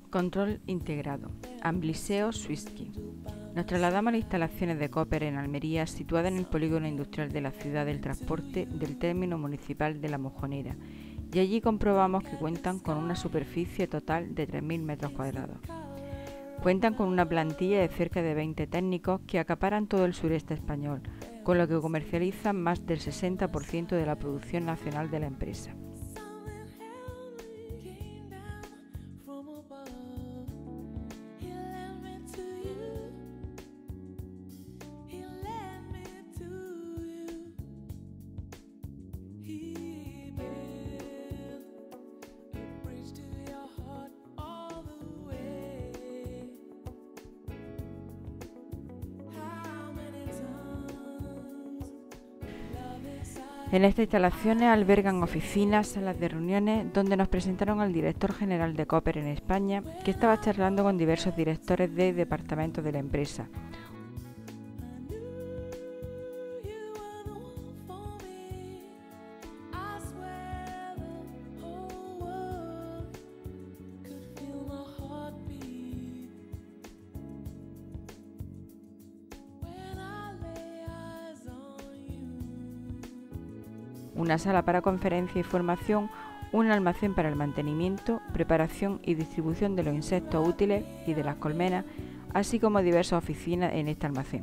Control integrado. Ambliseo Swirsky. Nos trasladamos a las instalaciones de Koper en Almería, situada en el polígono industrial de la ciudad del transporte del término municipal de La Mojonera, y allí comprobamos que cuentan con una superficie total de 3.000 metros cuadrados. Cuentan con una plantilla de cerca de 20 técnicos que acaparan todo el sureste español, con lo que comercializan más del 60% de la producción nacional de la empresa. En estas instalaciones albergan oficinas, salas de reuniones, donde nos presentaron al director general de Koper en España, que estaba charlando con diversos directores de departamentos de la empresa. Una sala para conferencia y formación, un almacén para el mantenimiento, preparación y distribución de los insectos útiles y de las colmenas, así como diversas oficinas en este almacén.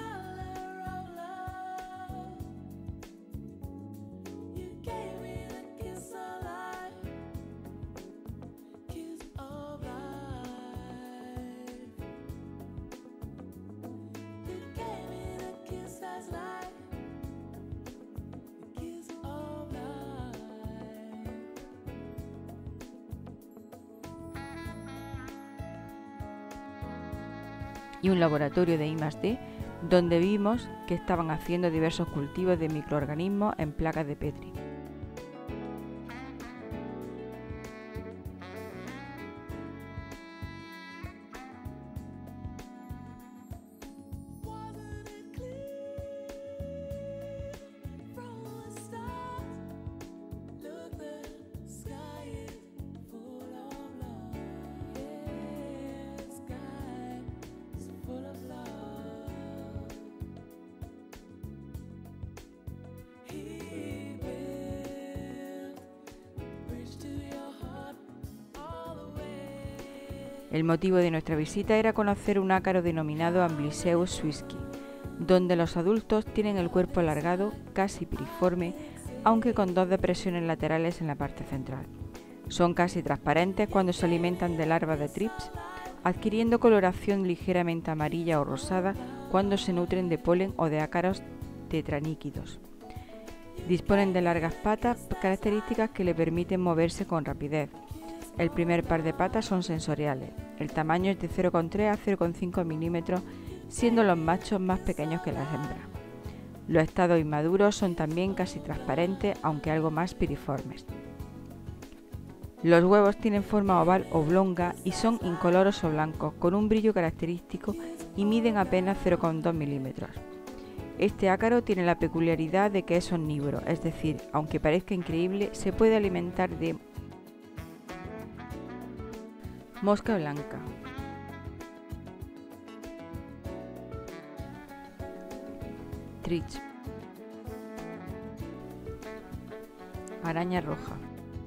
Y un laboratorio de I+D, donde vimos que estaban haciendo diversos cultivos de microorganismos en placas de Petri. El motivo de nuestra visita era conocer un ácaro denominado Ambliseo Swirsky, donde los adultos tienen el cuerpo alargado, casi piriforme, aunque con dos depresiones laterales en la parte central. Son casi transparentes cuando se alimentan de larvas de trips, adquiriendo coloración ligeramente amarilla o rosada cuando se nutren de polen o de ácaros tetraníquidos. Disponen de largas patas, características que le permiten moverse con rapidez. El primer par de patas son sensoriales. El tamaño es de 0,3 a 0,5 milímetros, siendo los machos más pequeños que las hembras. Los estados inmaduros son también casi transparentes, aunque algo más piriformes. Los huevos tienen forma oval oblonga y son incoloros o blancos, con un brillo característico y miden apenas 0,2 milímetros. Este ácaro tiene la peculiaridad de que es omnívoro, es decir, aunque parezca increíble, se puede alimentar de mosca blanca, trich, araña roja,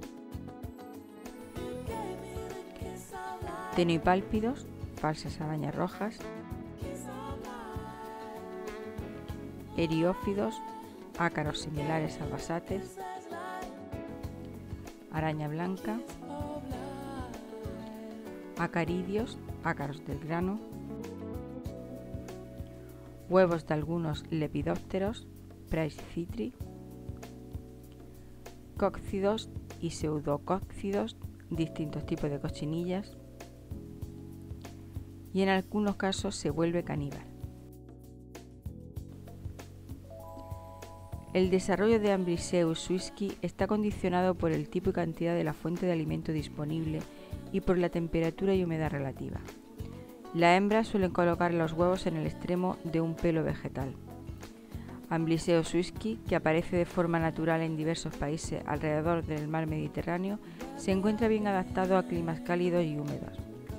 tenipálpidos, falsas arañas rojas, eriófidos, ácaros similares a basates, araña blanca, acaridios, ácaros del grano, huevos de algunos lepidópteros, Praecitri, cóccidos y pseudocóccidos, distintos tipos de cochinillas, y en algunos casos se vuelve caníbal. El desarrollo de Ambliseo Swirsky está condicionado por el tipo y cantidad de la fuente de alimento disponible y por la temperatura y humedad relativa. Las hembras suelen colocar los huevos en el extremo de un pelo vegetal. Ambliseo Swirsky, que aparece de forma natural en diversos países alrededor del mar Mediterráneo, se encuentra bien adaptado a climas cálidos y húmedos.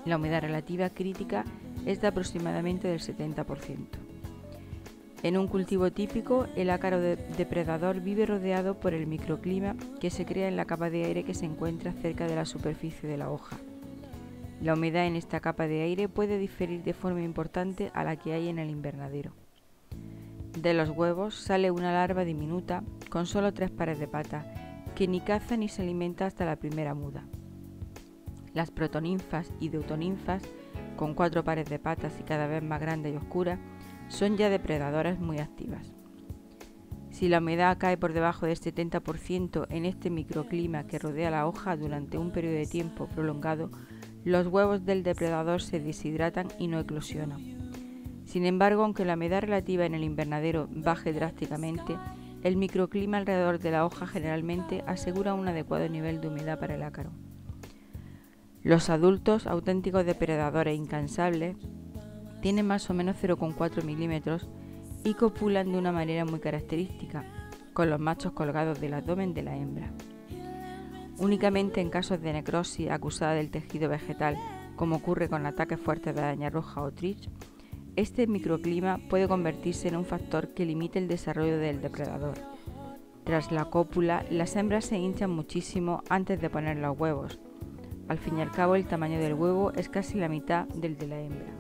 La humedad relativa crítica es de aproximadamente del 70%. En un cultivo típico, el ácaro depredador vive rodeado por el microclima que se crea en la capa de aire que se encuentra cerca de la superficie de la hoja. La humedad en esta capa de aire puede diferir de forma importante a la que hay en el invernadero. De los huevos sale una larva diminuta con solo 3 pares de patas, que ni caza ni se alimenta hasta la primera muda. Las protoninfas y deutoninfas, con 4 pares de patas y cada vez más grandes y oscuras, son ya depredadoras muy activas. Si la humedad cae por debajo del 70% en este microclima que rodea la hoja durante un periodo de tiempo prolongado, los huevos del depredador se deshidratan y no eclosionan. Sin embargo, aunque la humedad relativa en el invernadero baje drásticamente, el microclima alrededor de la hoja generalmente asegura un adecuado nivel de humedad para el ácaro. Los adultos, auténticos depredadores incansables, tienen más o menos 0,4 milímetros y copulan de una manera muy característica, con los machos colgados del abdomen de la hembra. Únicamente en casos de necrosis acusada del tejido vegetal, como ocurre con ataques fuertes de araña roja o trips, este microclima puede convertirse en un factor que limite el desarrollo del depredador. Tras la cópula, las hembras se hinchan muchísimo antes de poner los huevos. Al fin y al cabo, el tamaño del huevo es casi la mitad del de la hembra.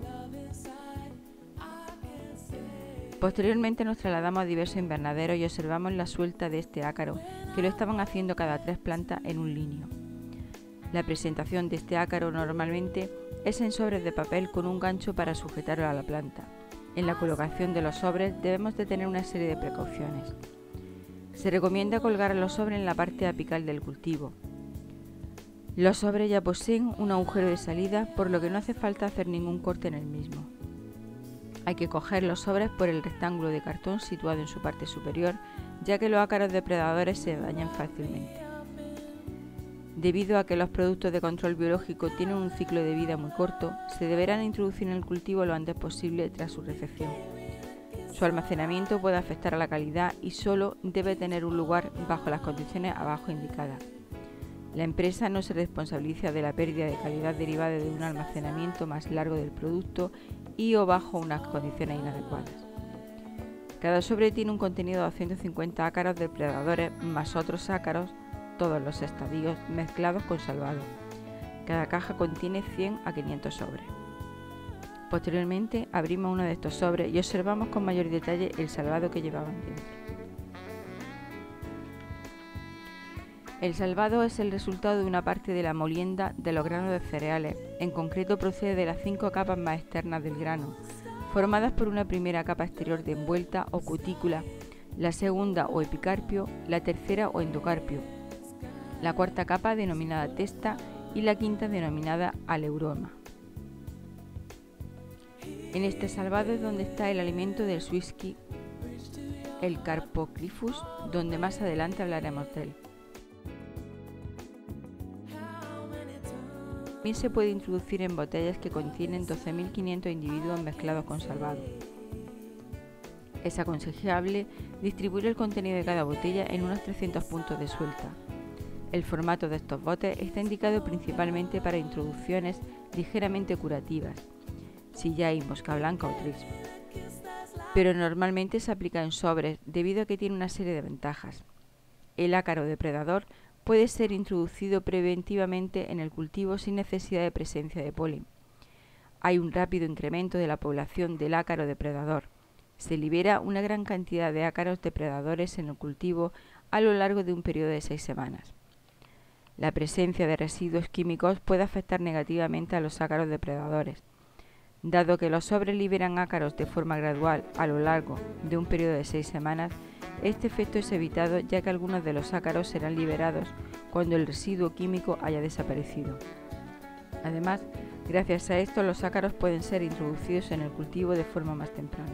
Posteriormente nos trasladamos a diversos invernaderos y observamos la suelta de este ácaro, que lo estaban haciendo cada 3 plantas en un linio. La presentación de este ácaro normalmente es en sobres de papel con un gancho para sujetarlo a la planta. En la colocación de los sobres debemos de tener una serie de precauciones. Se recomienda colgar los sobres en la parte apical del cultivo. Los sobres ya poseen un agujero de salida, por lo que no hace falta hacer ningún corte en el mismo. Hay que coger los sobres por el rectángulo de cartón situado en su parte superior, ya que los ácaros depredadores se dañan fácilmente. Debido a que los productos de control biológico tienen un ciclo de vida muy corto, se deberán introducir en el cultivo lo antes posible tras su recepción. Su almacenamiento puede afectar a la calidad y solo debe tener un lugar bajo las condiciones abajo indicadas. La empresa no se responsabiliza de la pérdida de calidad derivada de un almacenamiento más largo del producto y o bajo unas condiciones inadecuadas. Cada sobre tiene un contenido de 250 ácaros depredadores más otros ácaros, todos los estadios mezclados con salvado. Cada caja contiene 100 a 500 sobres. Posteriormente abrimos uno de estos sobres y observamos con mayor detalle el salvado que llevaban dentro. El salvado es el resultado de una parte de la molienda de los granos de cereales, en concreto procede de las 5 capas más externas del grano, formadas por una primera capa exterior de envuelta o cutícula, la segunda o epicarpio, la tercera o endocarpio, la cuarta capa denominada testa y la quinta denominada aleuroma. En este salvado es donde está el alimento del Swirsky, el Carpocryphus, donde más adelante hablaremos de él. También se puede introducir en botellas que contienen 12.500 individuos mezclados con salvado. Es aconsejable distribuir el contenido de cada botella en unos 300 puntos de suelta. El formato de estos botes está indicado principalmente para introducciones ligeramente curativas, si ya hay mosca blanca o trips, pero normalmente se aplica en sobres debido a que tiene una serie de ventajas. El ácaro depredador puede ser introducido preventivamente en el cultivo sin necesidad de presencia de polen. Hay un rápido incremento de la población del ácaro depredador. Se libera una gran cantidad de ácaros depredadores en el cultivo a lo largo de un periodo de 6 semanas. La presencia de residuos químicos puede afectar negativamente a los ácaros depredadores. Dado que los sobres liberan ácaros de forma gradual a lo largo de un periodo de 6 semanas, este efecto es evitado ya que algunos de los ácaros serán liberados cuando el residuo químico haya desaparecido. Además, gracias a esto los ácaros pueden ser introducidos en el cultivo de forma más temprana.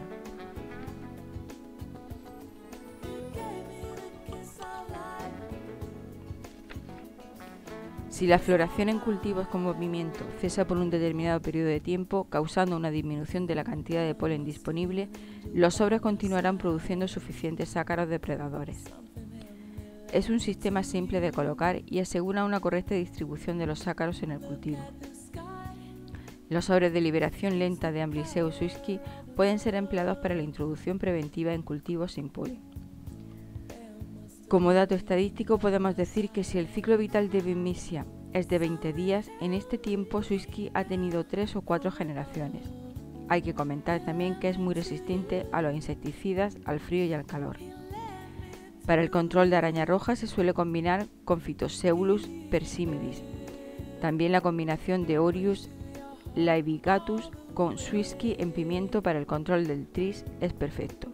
Si la floración en cultivos con movimiento cesa por un determinado periodo de tiempo, causando una disminución de la cantidad de polen disponible, los sobres continuarán produciendo suficientes ácaros depredadores. Es un sistema simple de colocar y asegura una correcta distribución de los ácaros en el cultivo. Los sobres de liberación lenta de Ambliseus swiski pueden ser empleados para la introducción preventiva en cultivos sin polen. Como dato estadístico podemos decir que si el ciclo vital de Bemisia es de 20 días, en este tiempo Swiski ha tenido 3 o 4 generaciones. Hay que comentar también que es muy resistente a los insecticidas, al frío y al calor. Para el control de araña roja se suele combinar con Phytoseulus persimidis. También la combinación de Orius laevigatus con Swiski en pimiento para el control del tris es perfecto.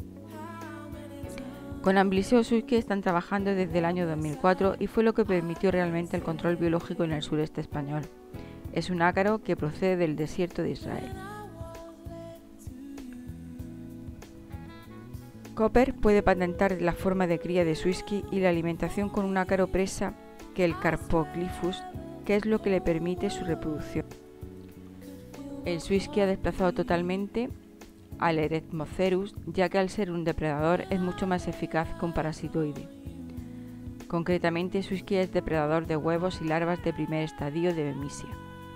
Con Ambliseus swiski están trabajando desde el año 2004 y fue lo que permitió realmente el control biológico en el sureste español. Es un ácaro que procede del desierto de Israel. Cooper puede patentar la forma de cría de Swiski y la alimentación con un ácaro presa que el Carpoglyphus, que es lo que le permite su reproducción. El Swiski ha desplazado totalmente al Eretmocerus, ya que al ser un depredador es mucho más eficaz que un parasitoide. Concretamente, Swiski es depredador de huevos y larvas de primer estadio de Bemisia.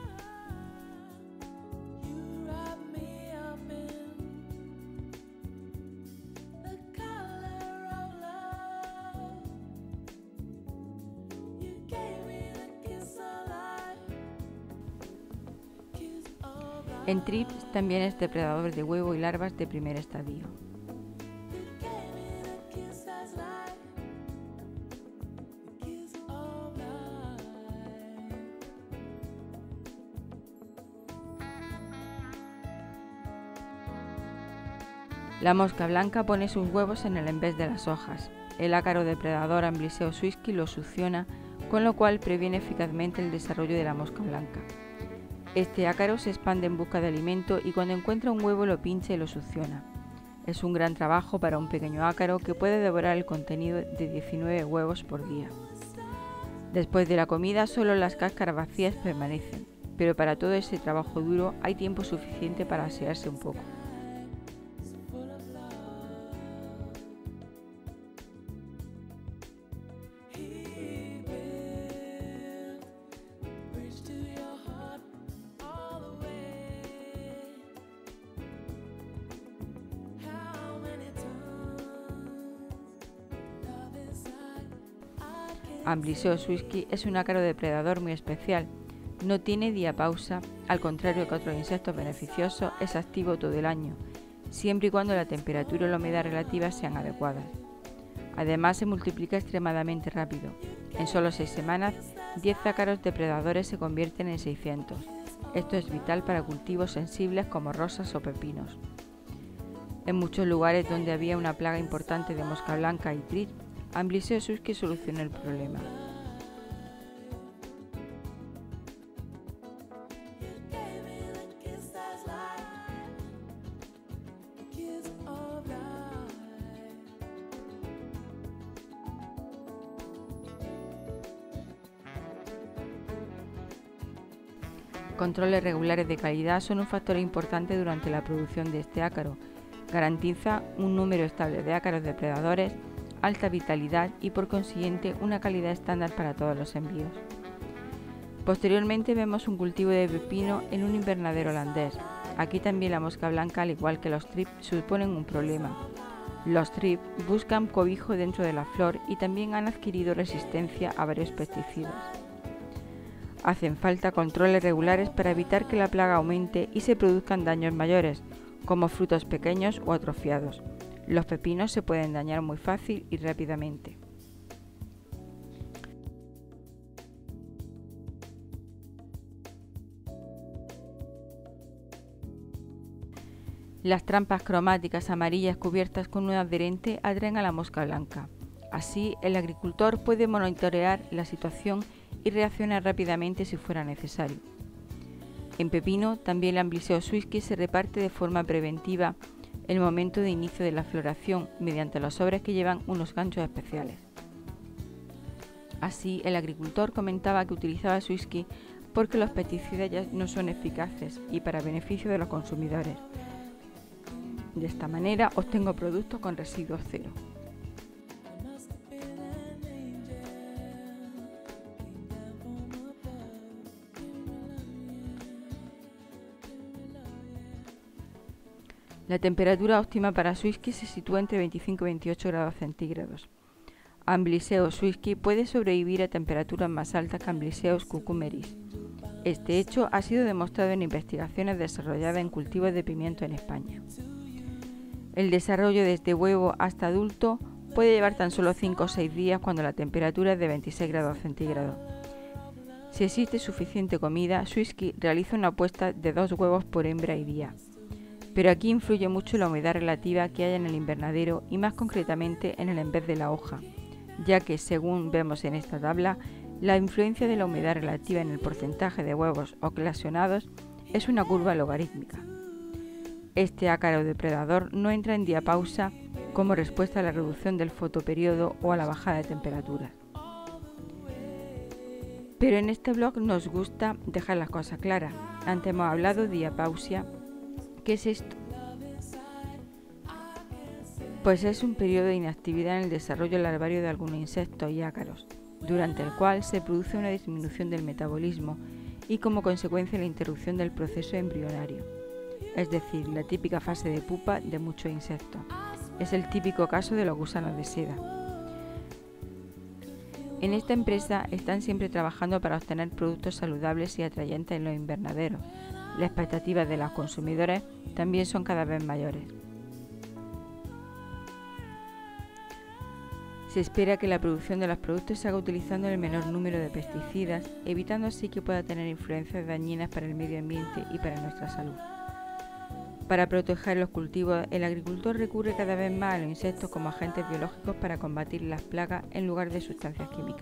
En Thrips también es depredador de huevo y larvas de primer estadio. La mosca blanca pone sus huevos en el envés de las hojas. El ácaro depredador Ambliseus swiski lo succiona, con lo cual previene eficazmente el desarrollo de la mosca blanca. Este ácaro se expande en busca de alimento y cuando encuentra un huevo lo pincha y lo succiona. Es un gran trabajo para un pequeño ácaro que puede devorar el contenido de 19 huevos por día. Después de la comida solo las cáscaras vacías permanecen, pero para todo ese trabajo duro hay tiempo suficiente para asearse un poco. Ambliseus swiski es un ácaro depredador muy especial. No tiene diapausa, al contrario que otros insectos beneficiosos, es activo todo el año, siempre y cuando la temperatura y la humedad relativa sean adecuadas. Además, se multiplica extremadamente rápido. En solo 6 semanas, 10 ácaros depredadores se convierten en 600. Esto es vital para cultivos sensibles como rosas o pepinos. En muchos lugares donde había una plaga importante de mosca blanca y tris, Ambliseus swiski solucionó el problema. Controles regulares de calidad son un factor importante durante la producción de este ácaro. Garantiza un número estable de ácaros depredadores, alta vitalidad y por consiguiente una calidad estándar para todos los envíos. Posteriormente vemos un cultivo de pepino en un invernadero holandés. Aquí también la mosca blanca, al igual que los thrips, suponen un problema. Los thrips buscan cobijo dentro de la flor y también han adquirido resistencia a varios pesticidas. Hacen falta controles regulares para evitar que la plaga aumente y se produzcan daños mayores, como frutos pequeños o atrofiados. Los pepinos se pueden dañar muy fácil y rápidamente. Las trampas cromáticas amarillas cubiertas con un adherente atraen a la mosca blanca. Así, el agricultor puede monitorear la situación y reaccionar rápidamente si fuera necesario. En pepino, también el Ambliseus swiski se reparte de forma preventiva en el momento de inicio de la floración mediante los sobres que llevan unos ganchos especiales. Así, el agricultor comentaba que utilizaba swiski porque los pesticidas ya no son eficaces y para beneficio de los consumidores. De esta manera obtengo productos con residuos cero. La temperatura óptima para Swirsky se sitúa entre 25 y 28 grados centígrados. Ambliseus swirsky puede sobrevivir a temperaturas más altas que Ambliseus cucumeris. Este hecho ha sido demostrado en investigaciones desarrolladas en cultivos de pimiento en España. El desarrollo desde huevo hasta adulto puede llevar tan solo 5 o 6 días cuando la temperatura es de 26 grados centígrados. Si existe suficiente comida, Swirsky realiza una puesta de 2 huevos por hembra y día. Pero aquí influye mucho la humedad relativa que haya en el invernadero y más concretamente en el envés de la hoja, ya que, según vemos en esta tabla, la influencia de la humedad relativa en el porcentaje de huevos oclasionados es una curva logarítmica. Este ácaro depredador no entra en diapausa como respuesta a la reducción del fotoperiodo o a la bajada de temperaturas. Pero en este blog nos gusta dejar las cosas claras. Antes hemos hablado de diapausia. ¿Qué es esto? Pues es un periodo de inactividad en el desarrollo larvario de algunos insectos y ácaros, durante el cual se produce una disminución del metabolismo y como consecuencia la interrupción del proceso embrionario, es decir, la típica fase de pupa de muchos insectos. Es el típico caso de los gusanos de seda. En esta empresa están siempre trabajando para obtener productos saludables y atrayentes en los invernaderos. Las expectativas de los consumidores también son cada vez mayores. Se espera que la producción de los productos se haga utilizando el menor número de pesticidas, evitando así que pueda tener influencias dañinas para el medio ambiente y para nuestra salud. Para proteger los cultivos, el agricultor recurre cada vez más a los insectos como agentes biológicos para combatir las plagas en lugar de sustancias químicas.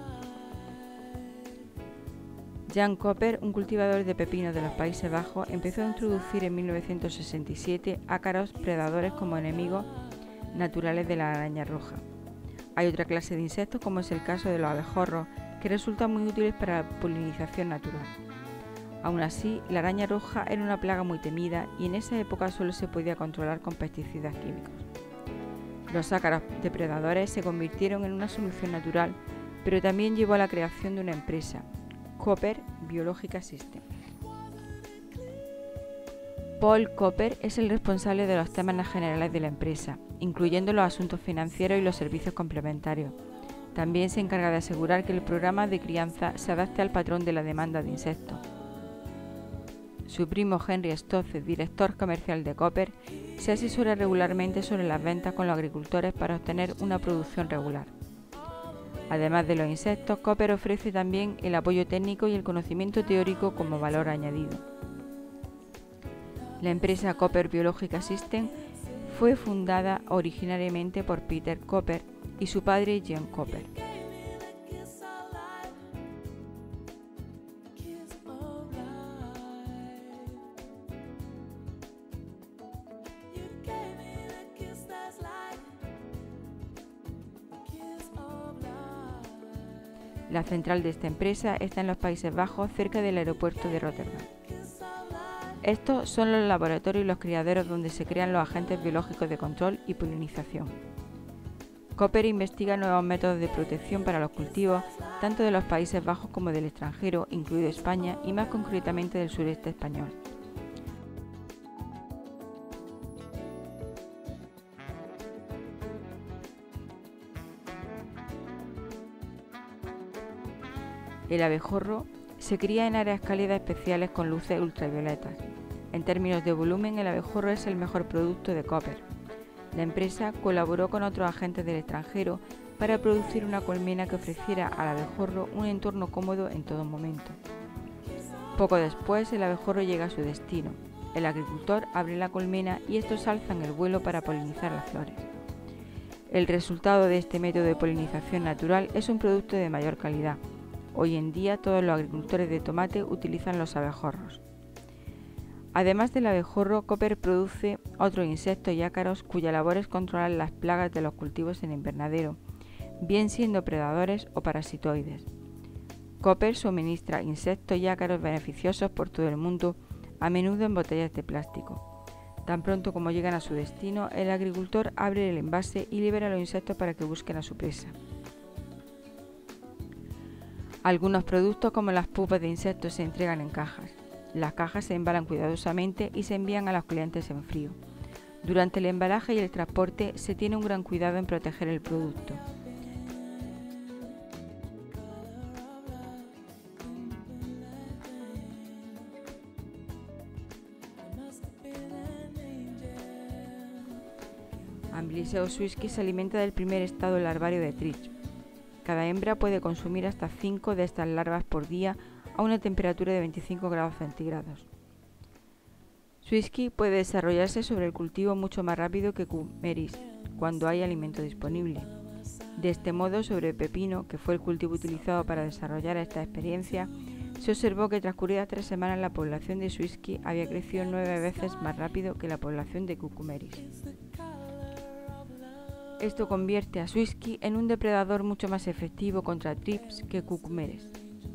Jan Cooper, un cultivador de pepinos de los Países Bajos, empezó a introducir en 1967 ácaros predadores como enemigos naturales de la araña roja. Hay otra clase de insectos, como es el caso de los abejorros, que resultan muy útiles para la polinización natural. Aún así, la araña roja era una plaga muy temida y en esa época solo se podía controlar con pesticidas químicos. Los ácaros depredadores se convirtieron en una solución natural, pero también llevó a la creación de una empresa, Cooper Biological Systems. Paul Cooper es el responsable de los temas generales de la empresa, incluyendo los asuntos financieros y los servicios complementarios. También se encarga de asegurar que el programa de crianza se adapte al patrón de la demanda de insectos. Su primo Henry Stotz, director comercial de Cooper, se asesora regularmente sobre las ventas con los agricultores para obtener una producción regular. Además de los insectos, Cooper ofrece también el apoyo técnico y el conocimiento teórico como valor añadido. La empresa Cooper Biological Systems fue fundada originariamente por Peter Cooper y su padre John Cooper. La central de esta empresa está en los Países Bajos, cerca del aeropuerto de Rotterdam. Estos son los laboratorios y los criaderos donde se crean los agentes biológicos de control y polinización. Cooper investiga nuevos métodos de protección para los cultivos, tanto de los Países Bajos como del extranjero, incluido España y más concretamente del sureste español. El abejorro se cría en áreas cálidas especiales con luces ultravioletas. En términos de volumen, el abejorro es el mejor producto de Cooper. La empresa colaboró con otros agentes del extranjero para producir una colmena que ofreciera al abejorro un entorno cómodo en todo momento. Poco después, el abejorro llega a su destino. El agricultor abre la colmena y estos alzan el vuelo para polinizar las flores. El resultado de este método de polinización natural es un producto de mayor calidad. Hoy en día todos los agricultores de tomate utilizan los abejorros. Además del abejorro, Cooper produce otros insectos y ácaros cuya labor es controlar las plagas de los cultivos en invernadero, bien siendo predadores o parasitoides. Cooper suministra insectos y ácaros beneficiosos por todo el mundo, a menudo en botellas de plástico. Tan pronto como llegan a su destino, el agricultor abre el envase y libera a los insectos para que busquen a su presa. Algunos productos como las pupas de insectos se entregan en cajas. Las cajas se embalan cuidadosamente y se envían a los clientes en frío. Durante el embalaje y el transporte se tiene un gran cuidado en proteger el producto. Amblysseus whisky se alimenta del primer estado larvario de trips. Cada hembra puede consumir hasta 5 de estas larvas por día a una temperatura de 25 grados centígrados. Whisky puede desarrollarse sobre el cultivo mucho más rápido que Cucumeris, cuando hay alimento disponible. De este modo, sobre el pepino, que fue el cultivo utilizado para desarrollar esta experiencia, se observó que transcurridas 3 semanas la población de Whisky había crecido 9 veces más rápido que la población de Cucumeris. Esto convierte a Whisky en un depredador mucho más efectivo contra trips que Cucumeres.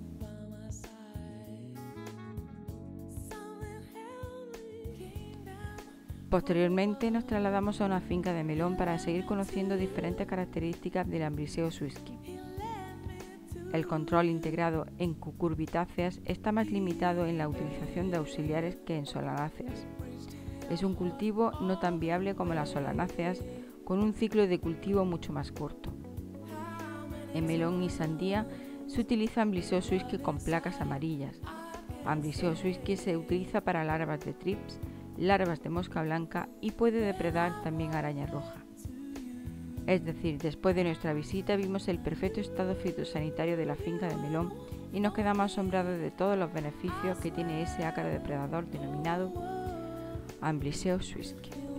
Posteriormente nos trasladamos a una finca de melón para seguir conociendo diferentes características del Amblysseus whisky. El control integrado en cucurbitáceas está más limitado en la utilización de auxiliares que en solanáceas. Es un cultivo no tan viable como las solanáceas, con un ciclo de cultivo mucho más corto. En melón y sandía se utiliza Amblysseus whisky con placas amarillas. Amblysseus whisky se utiliza para larvas de trips, larvas de mosca blanca y puede depredar también araña roja. Es decir, después de nuestra visita vimos el perfecto estado fitosanitario de la finca de melón y nos quedamos asombrados de todos los beneficios que tiene ese ácaro depredador denominado Amblysseus whisky.